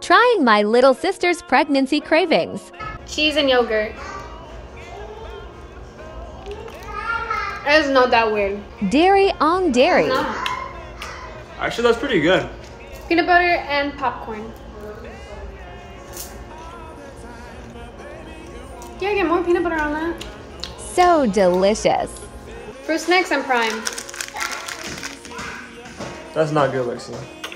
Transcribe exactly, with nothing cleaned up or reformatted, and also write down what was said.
Trying my little sister's pregnancy cravings. Cheese and yogurt. It's not that weird. Dairy on dairy. It's not. Actually, that's pretty good. Peanut butter and popcorn. Yeah, get more peanut butter on that. So delicious. Fruit snacks and prime. That's not good, Lexi.